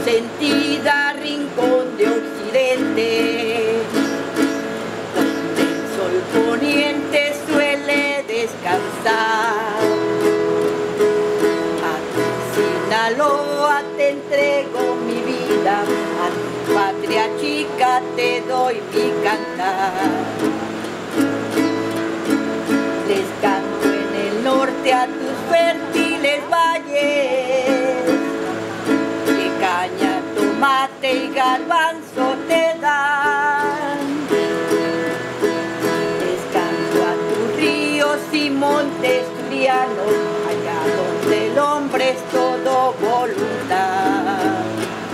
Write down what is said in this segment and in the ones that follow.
consentida rincón de Occidente, donde el sol poniente suele descansar. A ti, Sinaloa, te entrego mi vida, a tu patria chica te doy mi cantar. Les canto en el norte a tus fértiles valles, que caña, tomate y garbanzo te dan. Les canto a tus ríos y montes turianos, allá donde el hombre es todo voluntad.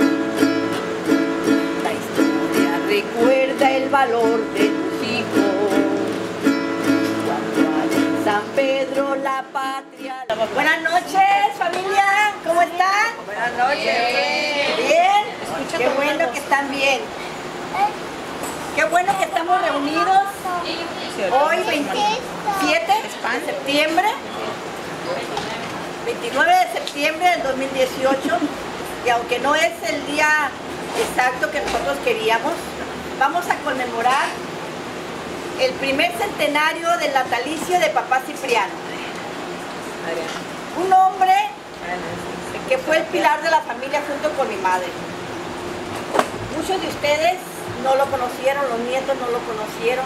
La historia recuerda el valor de tus hijos, San Pedro, la patria. Buenas noches, familia, ¿cómo están? Buenas noches. ¿Bien? Qué bueno que están bien. Qué bueno que estamos reunidos hoy, 27 de septiembre, 29 de septiembre del 2018, y aunque no es el día exacto que nosotros queríamos, vamos a conmemorar el primer centenario del natalicio de Papá Cipriano. Un hombre que fue el pilar de la familia junto con mi madre. Muchos de ustedes no lo conocieron, los nietos no lo conocieron.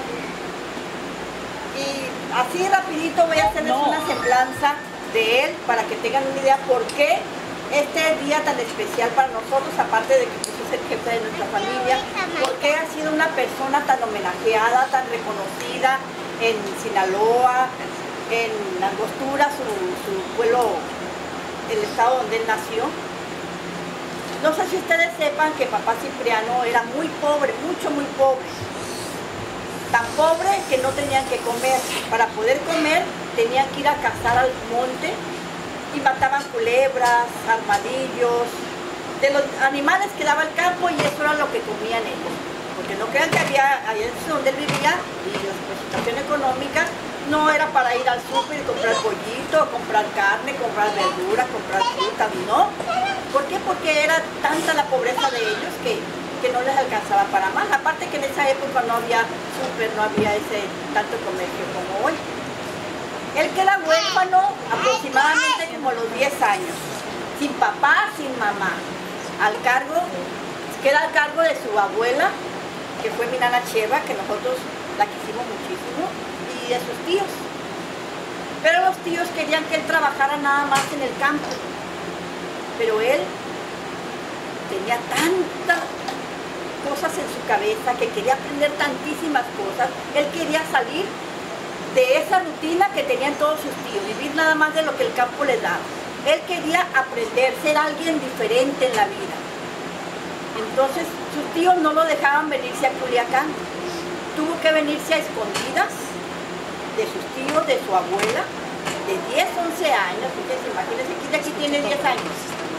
Y así rapidito voy a hacerles una semblanza de él para que tengan una idea por qué este día tan especial para nosotros, aparte de que es el jefe de nuestra familia, porque ha sido una persona tan homenajeada, tan reconocida en Sinaloa, en Angostura, su pueblo, el estado donde él nació. No sé si ustedes sepan que Papá Cipriano era muy pobre, muy pobre. Tan pobre que no tenían que comer. Para poder comer tenían que ir a cazar al monte y mataban culebras, armadillos, de los animales que daba el campo, y eso era lo que comían ellos. Porque no crean que había, allá donde él vivía, y la situación económica, no era para ir al súper y comprar pollito, comprar carne, comprar verdura, comprar fruta, no. ¿Por qué? Porque era tanta la pobreza de ellos que no les alcanzaba para más. Aparte que en esa época no había súper, no había ese tanto comercio como hoy. Él queda huérfano aproximadamente como a los 10 años, sin papá, sin mamá. Queda al cargo de su abuela, que fue mi nana Cheva, que nosotros la quisimos muchísimo, y de sus tíos. Pero los tíos querían que él trabajara nada más en el campo. Pero él tenía tantas cosas en su cabeza, que quería aprender tantísimas cosas. Él quería salir de esa rutina que tenían todos sus tíos, vivir nada más de lo que el campo les daba. Él quería aprender, ser alguien diferente en la vida. Entonces sus tíos no lo dejaban venirse a Culiacán. Tuvo que venirse a escondidas de sus tíos, de su abuela, de 10, 11 años. Imagínense, aquí tiene 10 años.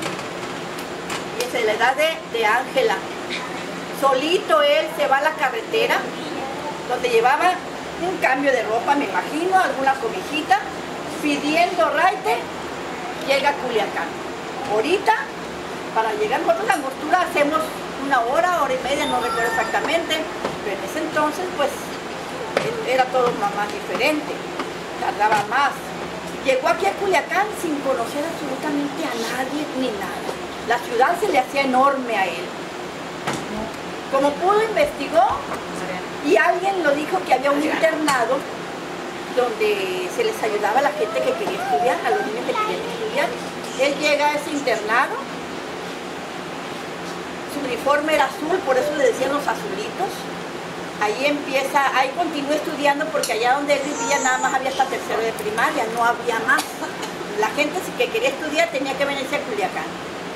Y es la edad de Ángela. Solito él se va a la carretera, donde llevaba un cambio de ropa, me imagino, alguna cobijita, pidiendo raite, llega a Culiacán. Ahorita, para llegar nosotros a Angostura hacemos una hora y media, no recuerdo exactamente, pero en ese entonces pues era todo más diferente, tardaba más. Llegó aquí a Culiacán sin conocer absolutamente a nadie ni nada. La ciudad se le hacía enorme a él. Como pudo, investigó, y alguien lo dijo que había un internado donde se les ayudaba a la gente que quería estudiar, a los niños que querían estudiar. Él llega a ese internado, su uniforme era azul, por eso le decían los azulitos. Ahí continúa estudiando, porque allá donde él vivía nada más había hasta tercero de primaria, no había más. La gente que quería estudiar tenía que venirse a Culiacán.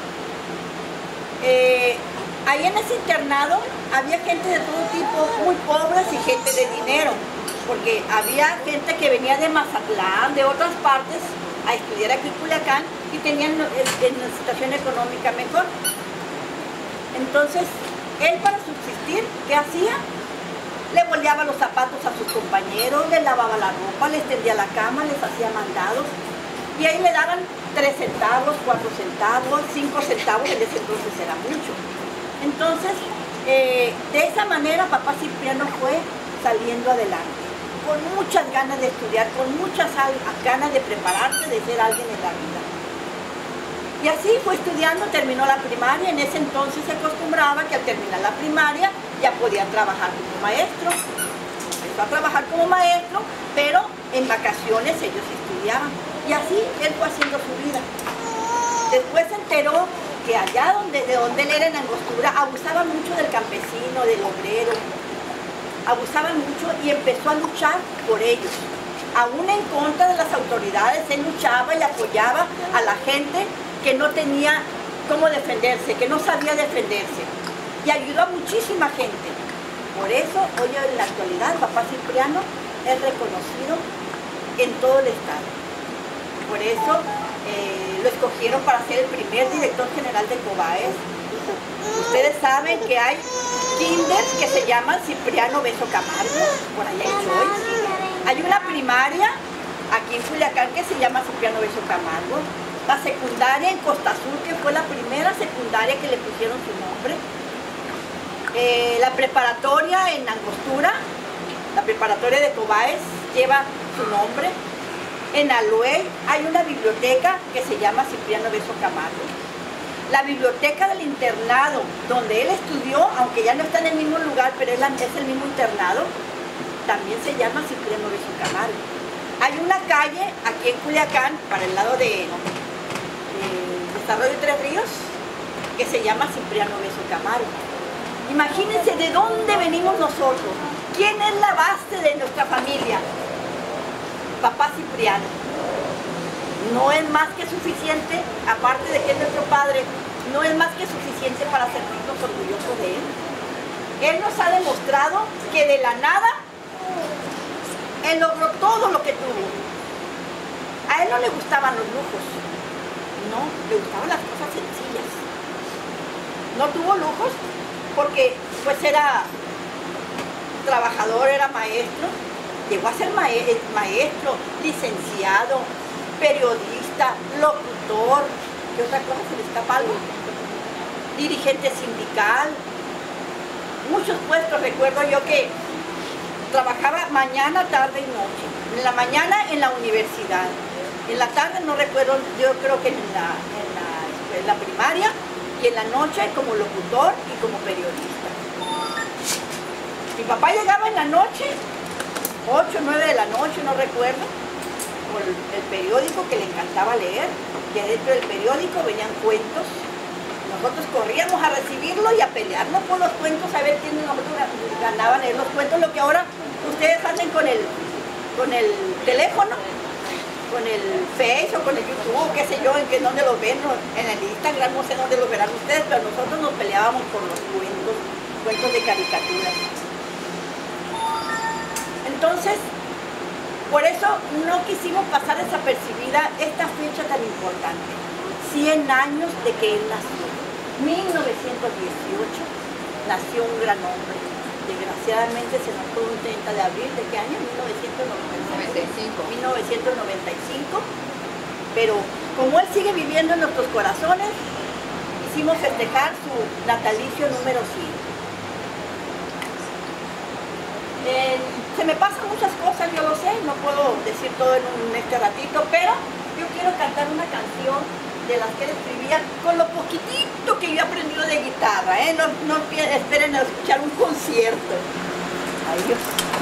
Ahí en ese internado había gente de todo tipo, muy pobres y gente de dinero, porque había gente que venía de Mazatlán, de otras partes, a estudiar aquí en Culiacán, y tenían una situación económica mejor. Entonces, él, para subsistir, ¿qué hacía? Le boleaba los zapatos a sus compañeros, les lavaba la ropa, les tendía la cama, les hacía mandados, y ahí le daban 3 centavos, 4 centavos, 5 centavos, en ese entonces era mucho. Entonces, de esa manera papá Cipriano fue saliendo adelante, con muchas ganas de estudiar, con muchas ganas de prepararse, de ser alguien en la vida. Y así fue estudiando, terminó la primaria. En ese entonces se acostumbraba que al terminar la primaria ya podía trabajar como maestro. Empezó a trabajar como maestro, pero en vacaciones ellos estudiaban. Y así él fue haciendo su vida. Después se enteró que allá de donde él era, en Angostura, abusaban mucho del campesino, del obrero. Abusaban mucho y empezó a luchar por ellos. Aún en contra de las autoridades, él luchaba y apoyaba a la gente que no tenía cómo defenderse, que no sabía defenderse. Y ayudó a muchísima gente. Por eso, hoy en la actualidad, papá Cipriano es reconocido en todo el estado. Por eso lo escogieron para ser el primer director general de Cobaes. Ustedes saben que hay kinders que se llaman Cipriano Beso Camargo, por allá en Choy. Hay una primaria aquí en Culiacán que se llama Cipriano Beso Camargo. La secundaria en Costa Azul, que fue la primera secundaria que le pusieron su nombre. La preparatoria en Angostura, la preparatoria de Cobaes, lleva su nombre. En Aluey hay una biblioteca que se llama Cipriano Beso Camargo. La biblioteca del internado, donde él estudió, aunque ya no está en el mismo lugar, pero es el mismo internado, también se llama Cipriano Beso Camargo. Hay una calle aquí en Culiacán, para el lado de Desarrollo Tres Ríos, que se llama Cipriano Beso Camargo. Imagínense de dónde venimos nosotros. ¿Quién es la base de nuestra familia? Papá Cipriano. No es más que suficiente, aparte de que es nuestro padre, no es más que suficiente para sentirnos orgullosos de él. Él nos ha demostrado que de la nada, él logró todo lo que tuvo. A él no le gustaban los lujos, no, le gustaban las cosas sencillas. No tuvo lujos porque pues era trabajador, era maestro, llegó a ser maestro, licenciado, periodista, locutor, ¿qué otra cosa se le escapa algo? Dirigente sindical, muchos puestos. Recuerdo yo que trabajaba mañana, tarde y noche. En la mañana en la universidad, en la tarde no recuerdo, yo creo que en la primaria, y en la noche como locutor y como periodista. Mi papá llegaba en la noche, 8 o 9 de la noche, no recuerdo, por el periódico que le encantaba leer, que dentro del periódico venían cuentos. Nosotros corríamos a recibirlo y a pelearnos por los cuentos, a ver quiénes nosotros ganaban leer los cuentos, lo que ahora ustedes hacen con el teléfono, con el Face o con el YouTube, o qué sé yo, en dónde los ven, en el Instagram, no sé dónde los verán ustedes, pero nosotros nos peleábamos por los cuentos de caricaturas. Entonces, por eso no quisimos pasar desapercibida esta fecha tan importante. 100 años de que él nació. 1918 nació un gran hombre. Desgraciadamente se nos fue un 30 de abril, ¿de qué año? 1995. Pero como él sigue viviendo en nuestros corazones, quisimos festejar su natalicio número 100. Se me pasan muchas cosas, yo lo sé, no puedo decir todo en este ratito, pero yo quiero cantar una canción de las que él escribía con lo poquitito que yo he aprendido de guitarra, no esperen a escuchar un concierto. Ay, Dios.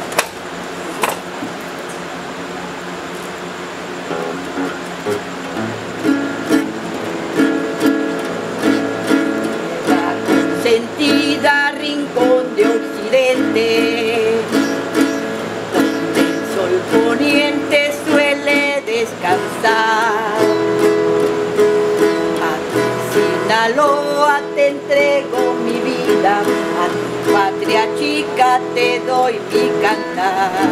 Sentida rincón de Occidente, donde el sol poniente suele descansar. A ti, Sinaloa, te entrego mi vida, a tu patria chica te doy mi cantar.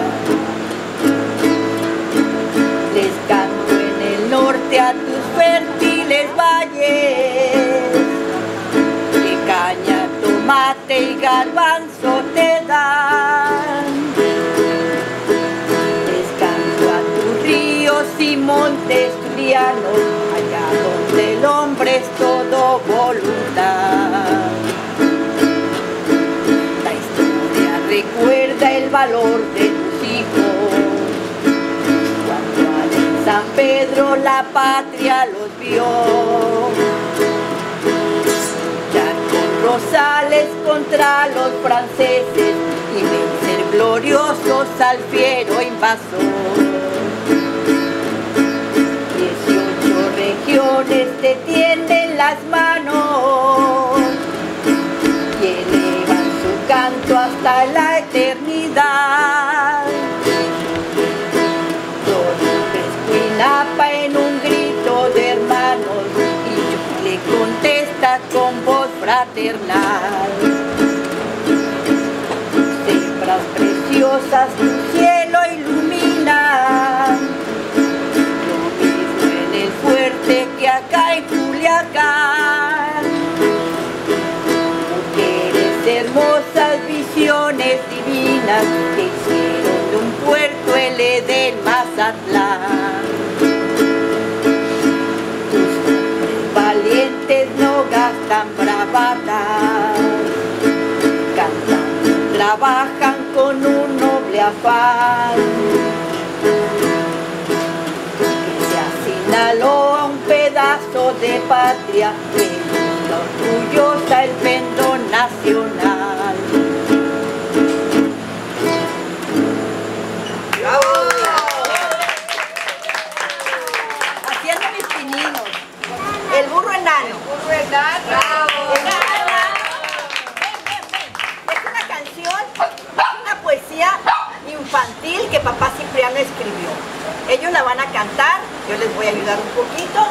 Les canto en el norte a tus fértiles valles, caña, tomate y garbanzo te dan. Descanso a tus ríos y montes turianos, allá voluntad. La historia recuerda el valor de tus hijos. Cuando en San Pedro la patria los vio luchar con Rosales contra los franceses y vencer gloriosos al fiero invasor. 18 regiones te tienden las manos y elevan su canto hasta la eternidad. Escuinapa en un grito de hermanos y le contesta con voz fraternal. Cifras preciosas tu cielo ilumina, lo mismo en el fuerte que acá en Culiacán. Mujeres hermosas, visiones divinas que hicieron de un puerto el Edén Mazatlán. Tus hombres valientes no gastan bravatas, cantan, trabajan con un noble afán. Que sea Sinaloa un pedazo de patria, que luzca orgullosa el pendón nacional. Haciendo mis pininos. El burro enano. Es una canción, una poesía infantil que papá Cipriano escribió. Ellos la van a cantar, yo les voy a ayudar un poquito,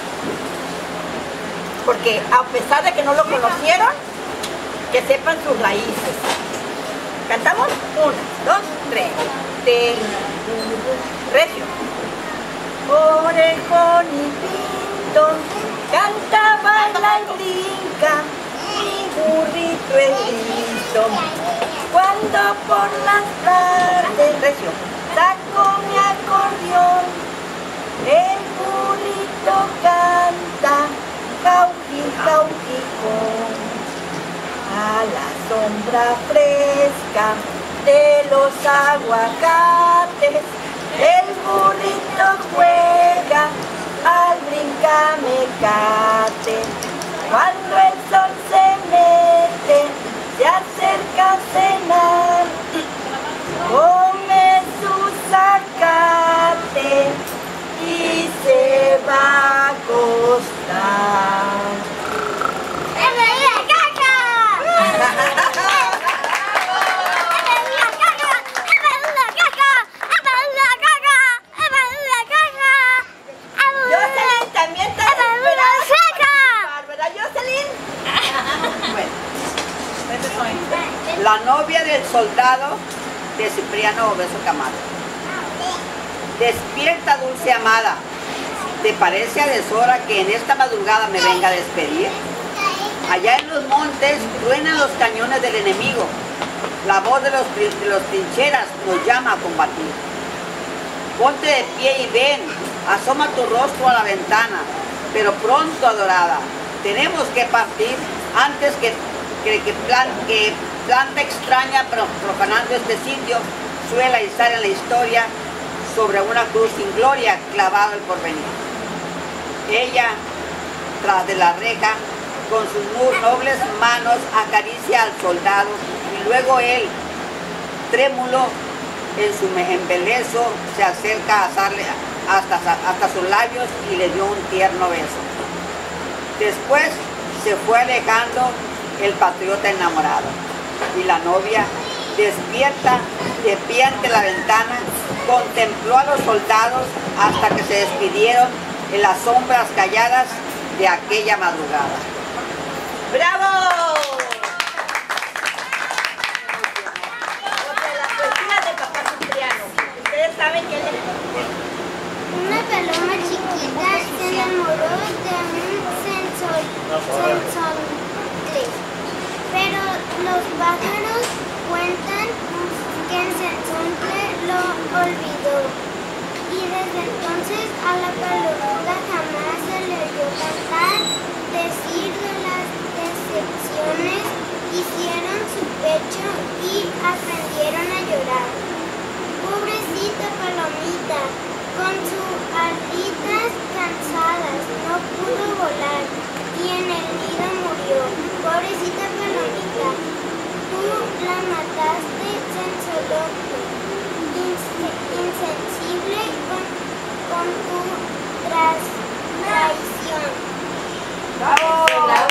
porque a pesar de que no lo conocieron, que sepan sus raíces. ¿Cantamos? 1, 2, 3. Recio. Orejón y pinto, canta, baila y brinca, mi burrito es listo. Cuando por las tardes, recio, saco mi acordeón, el burrito canta, jauji, jaujicón. A la sombra fresca de los aguacates, el burrito juega al brincamecate. Cuando el sol se mete, se acerca a cenar, come su zacate y se va a acostar. Jocelyn también está esperando, ¿verdad, Jocelyn? Bueno, la novia del soldado de Cipriano Obeso Camacho. Despierta, dulce amada, ¿te parece a deshora que en esta madrugada me venga a despedir? Allá en los montes truenan los cañones del enemigo. La voz de los trincheras nos llama a combatir. Ponte de pie y ven, asoma tu rostro a la ventana, pero pronto, adorada, tenemos que partir antes que planta extraña profanando este sitio suela izar en la historia sobre una cruz sin gloria clavado el porvenir. Ella, tras de la reja, con sus nobles manos acaricia al soldado y luego él, trémulo en su embelezo, se acerca a asarle hasta sus labios y le dio un tierno beso. Después se fue alejando el patriota enamorado y la novia, despierta de pie ante la ventana, contempló a los soldados hasta que se despidieron en las sombras calladas de aquella madrugada. ¡Bravo! La poesía de papá Cipriano. ¿Ustedes saben quién es? Una paloma chiquita se enamoró de un sensontle, pero los pájaros cuentan que el sensontle lo olvidó, y desde entonces a la palomita jamás se le oyó cantar, decir de la con sus alitas cansadas, no pudo volar y en el nido murió. Pobrecita palomita, tú la mataste sensolote, insensible con tu traición. ¡Bravo!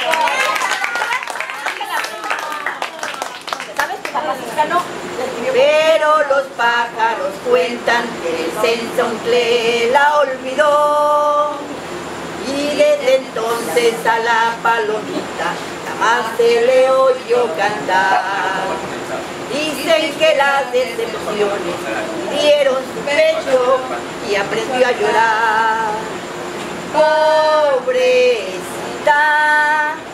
¿Sabes qué papá Ciscano? Pero los pájaros cuentan que el censontle la olvidó y desde entonces a la palomita jamás se le oyó cantar. Dicen que las decepciones dieron su pecho y aprendió a llorar. Pobrecita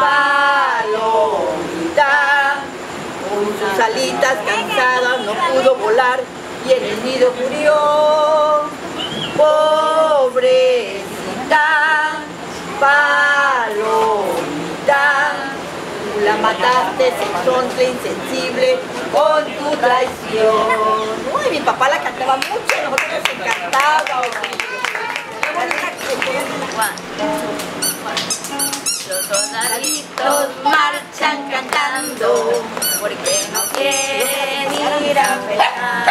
palomita, con sus alitas cansadas no pudo volar y en el nido murió. Pobrecita palomita, tú la mataste sensontle insensible con tu traición. Uy, mi papá la cantaba mucho, a nosotros nos encantaba. Los soldaditos marchan cantando porque no quieren ir a pelear.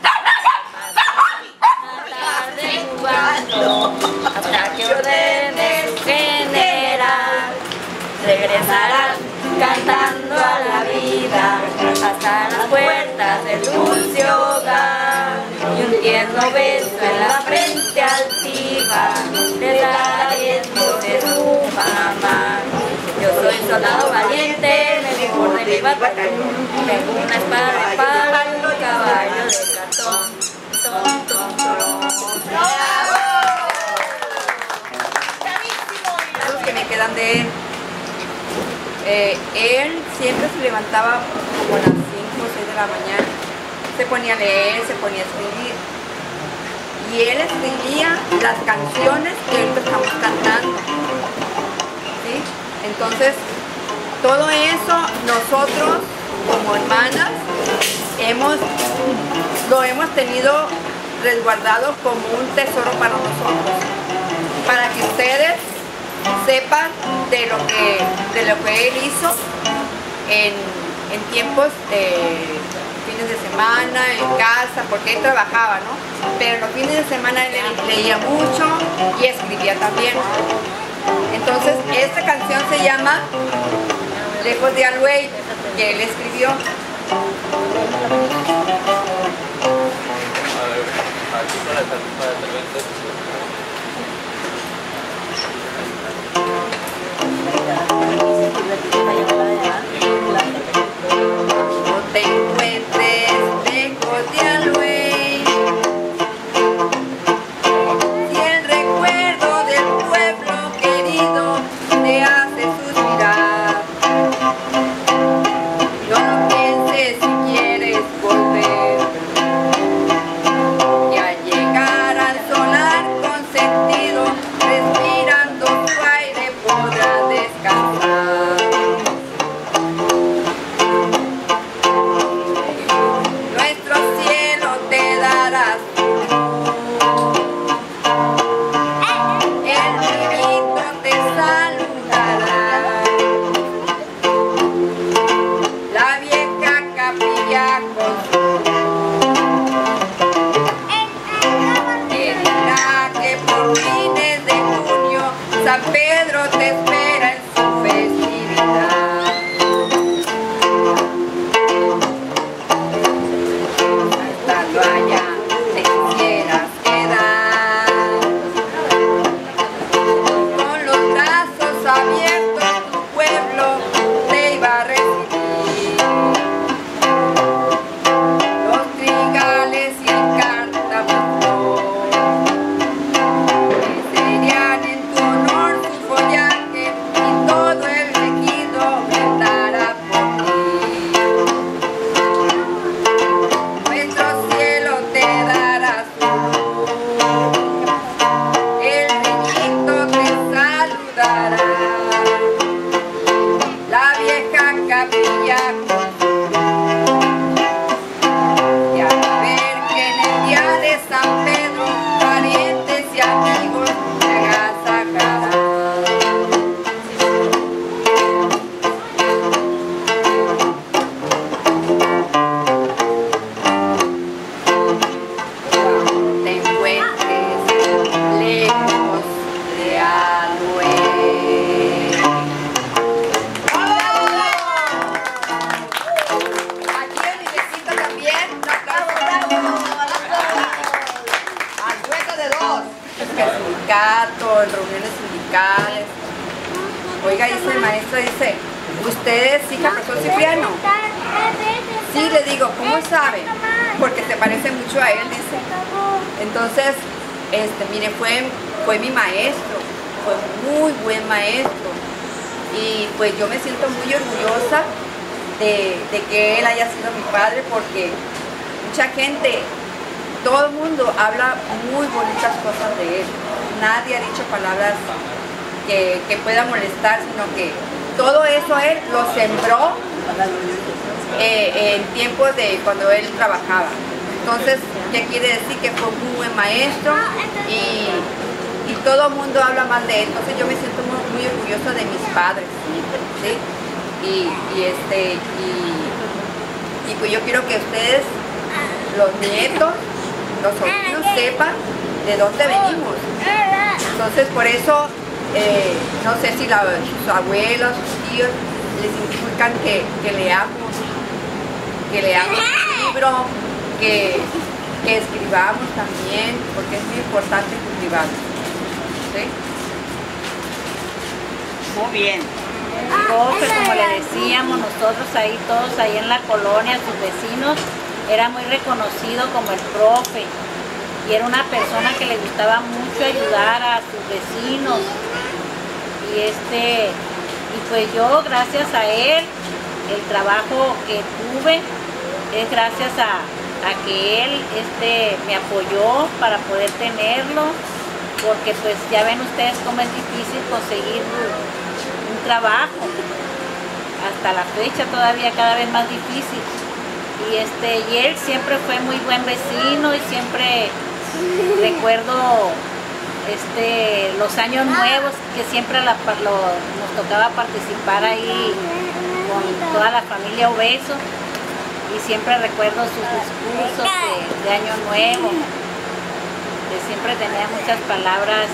Tarde jugando hasta que ordene su general. Regresarán cantando a la vida hasta las puertas del dulce hogar. Y un tierno beso en la frente altiva le da aliento de su mamá. Yo soy soldado valiente, el mejor de mi batallón. Tengo una espada de palo y un caballo de cartón. Tom, tom, tom. Los que me quedan de él. Él siempre se levantaba como a las 5 o 6 de la mañana. Se ponía a leer, se ponía a escribir. Y él escribía las canciones que ahorita estamos cantando. ¿Sí? Entonces, todo eso nosotros como hermanas lo hemos tenido resguardado como un tesoro para nosotros. Para que ustedes sepan de lo que él hizo en tiempos de fines de semana, en casa, porque él trabajaba, ¿no? Pero los fines de semana él leía mucho y escribía también. Entonces, esta canción se llama Lejos de Aluey, que él escribió. No te encuentres lejos de Aluey, si el recuerdo del pueblo querido te hace suspirar. No lo pienses si quieres volver, y al llegar al solar con sentido, respirando su aire podrás descansar. Nuestro cielo te dará su luz, el niñito te saludará, la vieja capilla con su te dirá que por fines de junio San Pedro te espera en su festividad. Estando allá te quisieras quedar, con los brazos abiertos tu pueblo te iba a recibir. Los trigales y el cártamo serían en tu honor su follaje y todo el tejido brindará por ti. Nuestro cielo te dará su luz, el niñito te saludará, la vieja capilla con su luz. Y al ver que en el día de San Pedro maestra dice, ¿usted es hija del profesor Cipriano? Sí, le digo, ¿cómo sabe? Porque se parece mucho a él, dice. Entonces, mire, fue mi maestro, fue muy buen maestro. Y pues yo me siento muy orgullosa de que él haya sido mi padre, porque mucha gente, todo el mundo habla muy bonitas cosas de él. Nadie ha dicho palabras que pueda molestar, sino que todo eso él lo sembró en tiempos de cuando él trabajaba. Entonces, ¿qué quiere decir? Que fue un muy buen maestro y todo el mundo habla mal de él. Entonces yo me siento muy orgullosa de mis padres, ¿sí? Y pues yo quiero que ustedes, los nietos, los sobrinos, sepan de dónde venimos. Entonces por eso, no sé si sus abuelos, sus tíos les inculcan que leamos un libro, que escribamos también, porque es muy importante que escribamos. ¿Sí? Muy bien. El profe, como le decíamos nosotros ahí, todos ahí en la colonia, sus vecinos, era muy reconocido como el profe. Y era una persona que le gustaba mucho ayudar a sus vecinos. Y pues yo, gracias a él, el trabajo que tuve es gracias a que él me apoyó para poder tenerlo, porque pues ya ven ustedes cómo es difícil conseguir un trabajo, hasta la fecha todavía cada vez más difícil. Y él siempre fue muy buen vecino, y siempre recuerdo los años nuevos que siempre nos tocaba participar ahí con toda la familia Obeso. Y siempre recuerdo sus discursos de Año Nuevo, que siempre tenía muchas palabras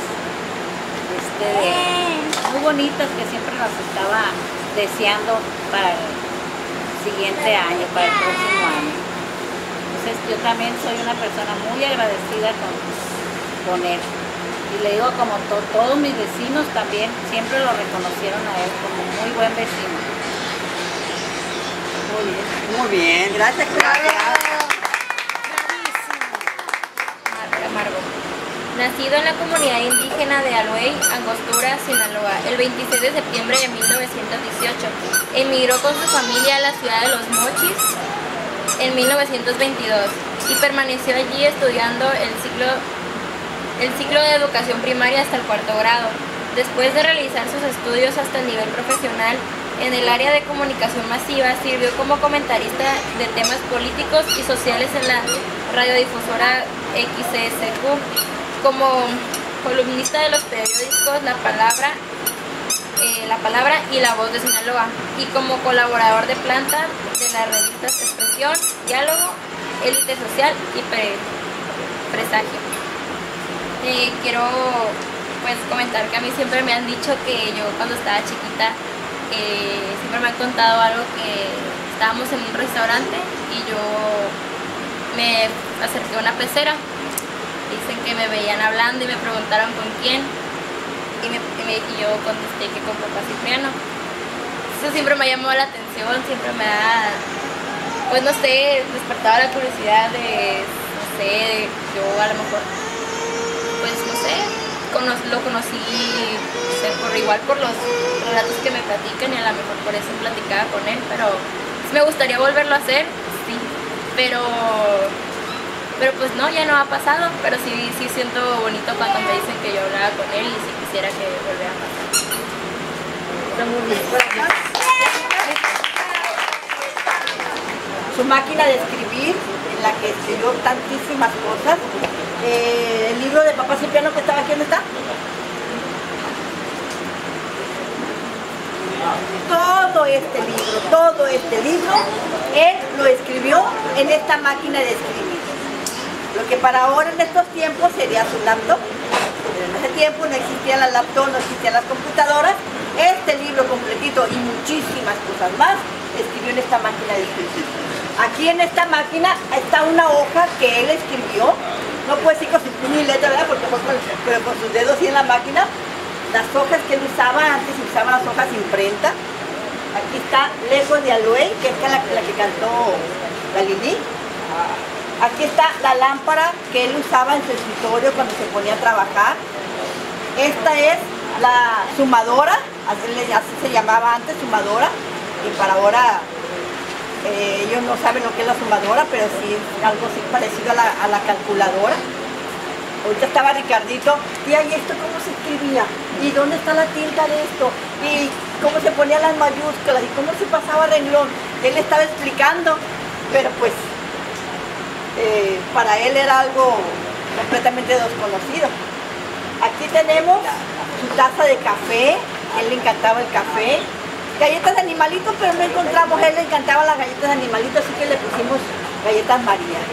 muy bonitas que siempre nos estaba deseando para el siguiente año, para el próximo año. Entonces yo también soy una persona muy agradecida con él. Y le digo, como todos mis vecinos también siempre lo reconocieron a él como muy buen vecino. Muy bien, gracias, Claudia. Nacido en la comunidad indígena de Aloey, Angostura, Sinaloa, el 26 de septiembre de 1918. Emigró con su familia a la ciudad de Los Mochis en 1922 y permaneció allí estudiando el ciclo de educación primaria hasta el 4º grado. Después de realizar sus estudios hasta el nivel profesional en el área de comunicación masiva, sirvió como comentarista de temas políticos y sociales en la radiodifusora XCSQ, como columnista de los periódicos La Palabra y La Voz de Sinaloa, y como colaborador de planta de las revistas Expresión, Diálogo, Élite Social y Presagio. Quiero pues comentar que a mí siempre me han dicho que yo cuando estaba chiquita, siempre me han contado algo, que estábamos en un restaurante y yo me acerqué a una pecera. Dicen que me veían hablando y me preguntaron con quién, y yo contesté que con papá Cipriano. Eso siempre me ha llamado la atención, siempre me ha, pues no sé, despertaba la curiosidad de, no sé, yo a lo mejor, pues no sé, lo conocí, no sé, igual por los relatos que me platican, y a lo mejor por eso platicaba con él, pero me gustaría volverlo a hacer, sí, pero pues no, ya no ha pasado, pero sí siento bonito cuando me dicen que yo hablaba con él, y sí quisiera que volviera a pasar. Está muy bien. Su máquina de escribir, en la que escribió tantísimas cosas. El libro de papá Cipriano que estaba aquí, ¿dónde está? Todo este libro, él lo escribió en esta máquina de escribir. Lo que para ahora en estos tiempos sería su laptop, pero en ese tiempo no existían las laptops, no existían las computadoras. Este libro completito y muchísimas cosas más escribió en esta máquina de escribir. Aquí en esta máquina está una hoja que él escribió, no puede decir con su puño y letra, ¿verdad? Porque pero con sus dedos y en la máquina, las hojas que él usaba, antes se usaban las hojas imprenta, Aquí está Lejos de Aloe, que es la que cantó la Lili. Aquí está la lámpara que él usaba en su escritorio cuando se ponía a trabajar. Esta es la sumadora, así se llamaba antes, sumadora, y para ahora ellos no saben lo que es la sumadora, pero sí es algo así parecido a la calculadora. Ahorita estaba Ricardito, tía, ¿y esto cómo se escribía? ¿Y dónde está la tinta de esto? ¿Y cómo se ponían las mayúsculas? ¿Y cómo se pasaba renglón? Él estaba explicando, pero pues para él era algo completamente desconocido. Aquí tenemos su taza de café, a él le encantaba el café. Galletas de animalitos, pero no encontramos, a él le encantaban las galletas de animalitos, así que le pusimos galletas María.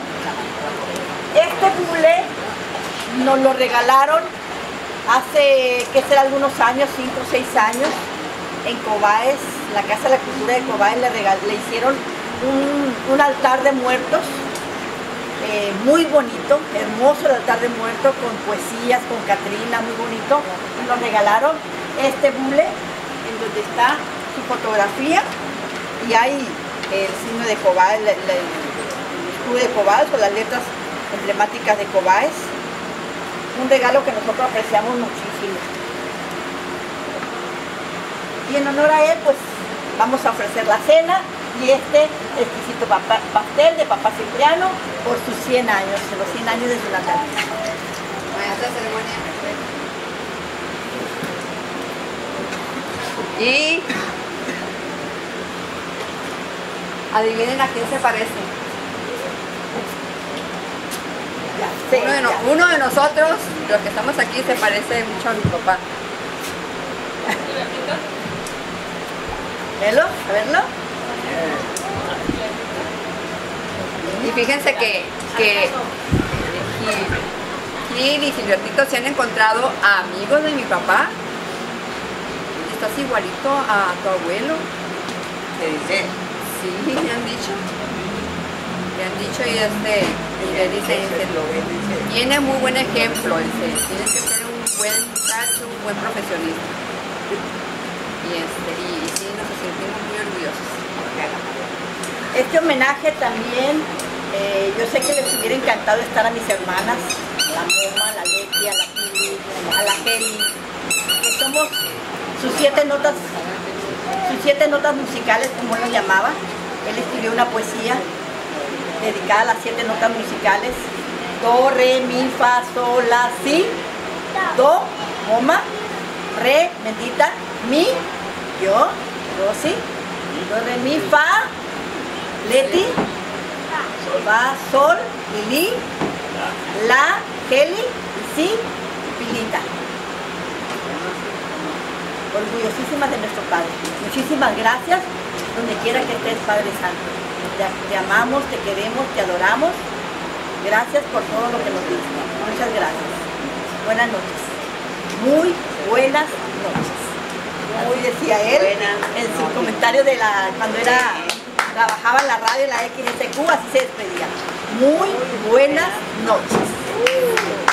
Este bule nos lo regalaron hace, ¿qué será? Algunos años, 5 o 6 años, en Cobaes, la Casa de la Cultura de Cobaes le hicieron un altar de muertos, muy bonito, hermoso el altar de muertos, con poesías, con Catrina, muy bonito, y nos regalaron este bule, en donde está su fotografía, y hay el signo de Cobaes, el escudo de Cobaes, o las letras emblemáticas de Cobaes. Un regalo que nosotros apreciamos muchísimo. Y en honor a él, pues vamos a ofrecer la cena y este exquisito pastel de Papá Cipriano por sus 100 años, los 100 años de su natalicio. Y adivinen a quién se parece. Sí, Uno de nosotros, los que estamos aquí, se parece mucho a mi papá. ¿Verlo? ¿A verlo? Y fíjense que Gil y Silbertito se han encontrado a amigos de mi papá. Estás igualito a tu abuelo. ¿Qué dice? Sí, me han dicho. Le han dicho y le dicen que tiene muy buen ejemplo, tienes que ser un buen muchacho, un buen profesionista. Y sí, nos sentimos muy orgullosos. Este homenaje también, yo sé que les hubiera encantado estar a mis hermanas, a la Moma, a la Leti, a la Pili, a la Heli, que somos sus 7 notas musicales, como él lo llamaba. Él escribió una poesía dedicada a las 7 notas musicales: do, re, mi, fa, sol, la, si, do, moma, re, bendita, mi, yo, Rosy, do, re, mi, fa, Leti, fa, sol, Lili, la, Heli, y si, Pilita. Orgullosísimas de nuestro Padre. Muchísimas gracias, donde quiera que estés, Padre Santo. Te amamos, te queremos, te adoramos. Gracias por todo lo que nos diste. Muchas gracias. Buenas noches. Muy buenas noches. Muy decía él en su comentario de cuando trabajaba en la radio, en la XSQ, así se despedía. Muy buenas noches.